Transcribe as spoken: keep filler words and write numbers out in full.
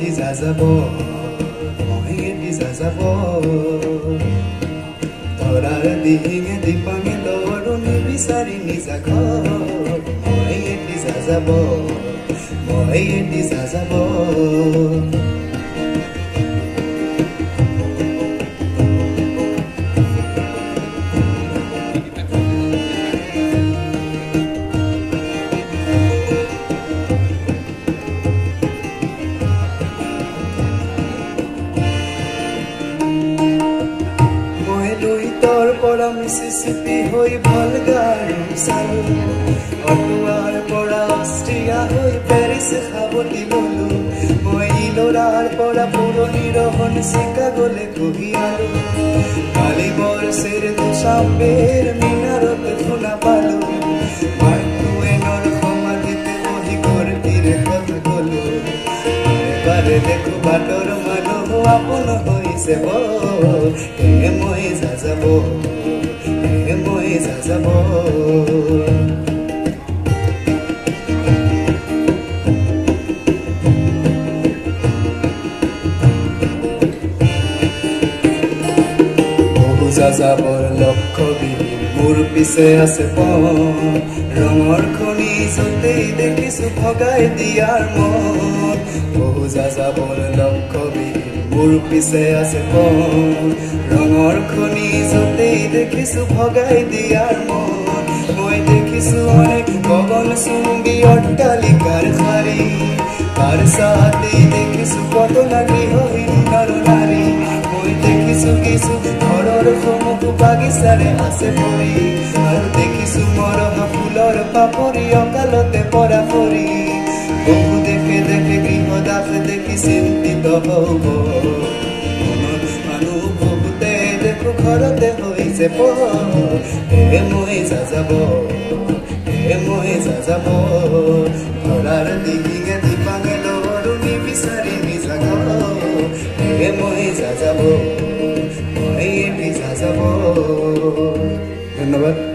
এটি যাযাব মই এটি যাযাব ধৰাৰ দিহিঙে দীপাঙে লৰণি বিচাৰি নিজা ঘৰ মই এটি যাযাব মই এটি যাযাব পৰা মিছিছিপি হৈ ভালগাৰু চালো অটোৱাৰ পৰা অষ্ট্ৰিয়া হৈ পেৰিছ খাবতি ললো মই ইলোৰাৰ পৰা পুৰণি ৰহন চিকাগোলে কহিয়ালো কালিবৰ চেৰ দুচাম্বেৰ মিনাৰত শুনা পালো মাৰ্কুৱেনৰ সমাধিতে বহি কৰ্তিৰে কথা কলো বাৰে দেখো বাটৰ মানুহ আপোন হৈছে ব এ মই যাযাব এ মই যাযাব বহু যাযাবৰ লক্ষবিহীন মোৰ পিছে আছে পন ৰঙৰ খনি যতেই দেখিছো ভগাই দিয়াৰ মন বহু যাযাবৰ লক্ষবিহীন মোৰ পিছে আছে পন ৰঙৰ খনি যতেই দেখিছো ভগাই দিয়াৰ মন মই দেখিছো অনেক গগন চুম্বী অট্টালিকাৰ শাৰী তাৰ চাতেই দেখিছো কতনা গৃহহীন নৰ নাৰী মই দেখিছো কিছু ঘৰৰ সন্মুখ বাগিচাৰে আছে পৰি আৰু দেখিছো মৰহা ফুলৰ পাপৰি অকালতে পৰা পৰি বহু দেখে দেখে গৃহদাস দেখি চিন্তিত হব মানুহ বহুতে দেখো ঘৰতে হৈছে প এ মই যাযাব এ মই যাযাব ধৰাৰ দিহিঙে দীপাঙে লৰণি বিচাৰি নিজা ঘৰ এ মই যাযাব মই এটি যাযাব ধন্যবাদ।